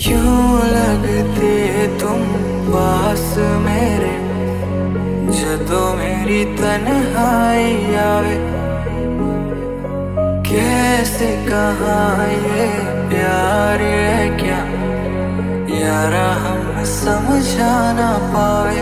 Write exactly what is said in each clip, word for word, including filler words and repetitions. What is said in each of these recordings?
क्यों लगते तुम पास मेरे, जदों मेरी तन्हाई आवे। कैसे कहाँ ये प्यार है क्या यारा हम समझा ना पावे।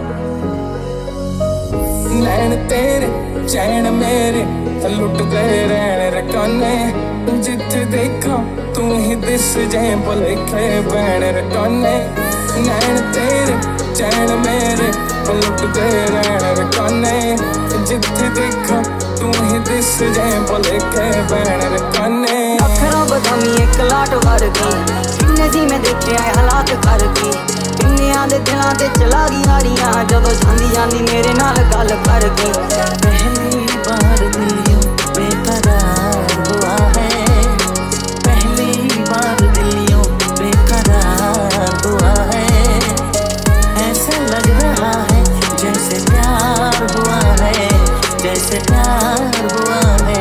नैन तेरे चैन मेरे लुट गए रैन रकाने, जिथे देखा तू ही दिस जाए भुलेखे बैन रकाने। नैन तेरे चैन मेरे लुट गए रैन रकाने, जिथे देखा तू ही दिस जाए भुलेखे बैन रकाने। अखरों बदमी एक लाट वर्गी, किन्ने सी मैं देखे आए हालात करगी। किन्नियां दे दिलां ते चला गई यारियां, जदों जांदी जांदी मेरे नाल गल कर गई। पहली बार दिल यूं बेकरार हुआ है, पहली बार दिल यूं बेकरार हुआ है। ऐसा लग रहा है जैसे प्यार हुआ है, जैसे प्यार हुआ है।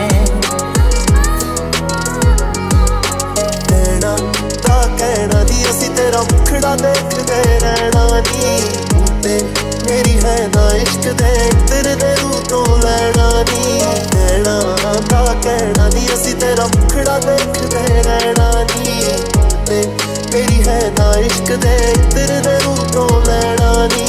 कहना ता कहना दी असी तेरा मुखड़ा देख गए रहना नी, ते मेरी है ना इश्क दे तेरे दे रूह तो लैना नी। कहना ता कहना दी असी तेरा मुखड़ा देख गए रहना नी, ते मेरी है ना इश्क दे तेरे दे रूह तो लैना नी।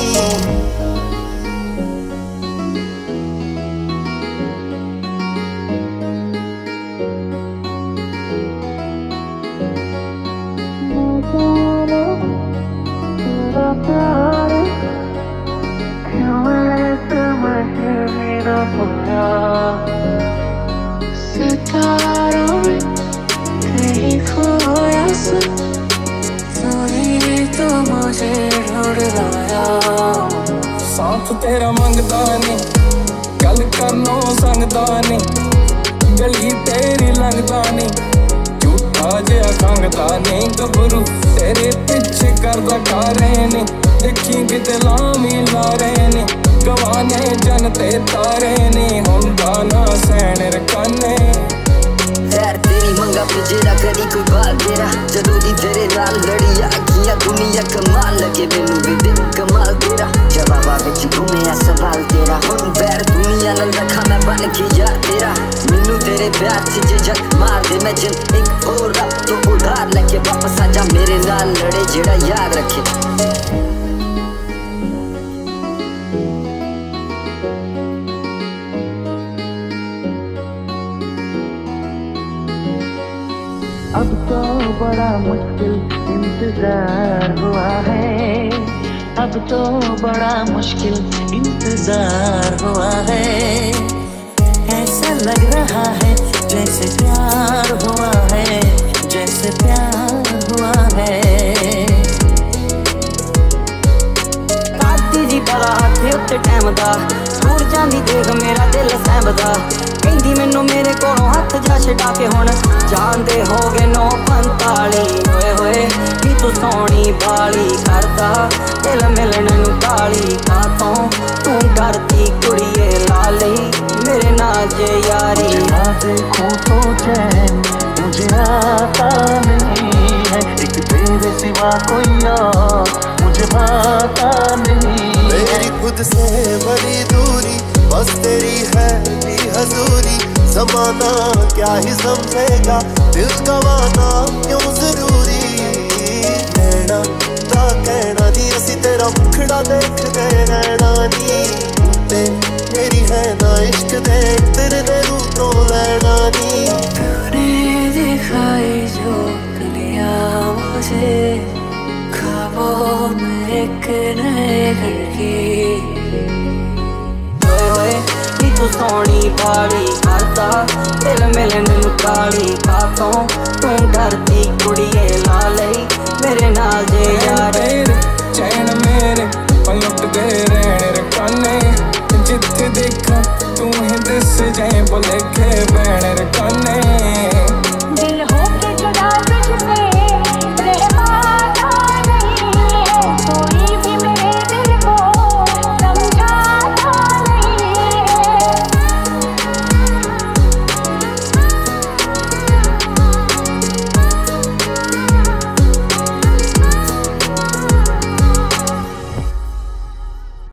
सितारों में कहीं खोया सा, तूने तो मुझे ढूंढ लाया। साथ तेरा मंगदा नी, गल करनो संगदा नी, गली तेरी लंघदा नी, झूठा जिहा खंघदा नी। गभरू तेरे पिछे करदा कारे नी, देखी किते लामी लारे नी। गवाने जन ते तारे नी, हुंदा ना सैन रकाने। खैर तेरी मंगा पिजेरा करी कोई बाल तेरा, जदों दी तेरे नाल लड़ी आखियां दुनिया कमाल लगे मैनू भी दिल कमाल तेरा। जवाबा विच घूमिया सवाल तेरा, हुण बैर दुनिया नाल रखा मैं बन के यार तेरा। मैनू तेरे प्यार च जे जग मार दे मैं जिन एक होर रब तो उधार लेके वापस आ जा मेरे नाल लड़े जेड़ा याद रखे। अब तो बड़ा मुश्किल इंतजार हुआ है, अब तो बड़ा मुश्किल इंतजार हुआ है। ऐसा लग रहा है जैसे प्यार हुआ है, जैसे प्यार हुआ है। काती जी परा हाथे उत्ते टाइम दा, दूर जांदी देख मेरा दिल सहमदा। कहंदी मैनू मेरे कोलों हथ जा छड़ा के हुण जांदे हो गए नौ पंताली। होए होए नी तू सोहनी बाली करदा दिल मिलन नू ताली। कातों तू डरदी कुड़िए लाली मेरे नाल जे यारी। ना देखूं तो चैन मुझे आता नहीं है, एक तेरे सिवा कोई और मुझे भाता नहीं। मेरी खुद से बड़ी दूरी, बस तेरी है भी हजूरी। जमाना क्या ही समझेगा, दिल गवाना क्यों जरूरी। कहना ता कहना दी असी तेरा मुखड़ा देख गए रहना नी, ते मेरी है ना इश्क दे तेरे दे रूह तो लैना नी। तूने दिखाई जो गलियां मुझे, ख्वाबों में एक नए घर की। होए होए नी तू सोहनी बाली करदा दिल मिलन नू ताली। कातों तू डरदी कुड़िए लाली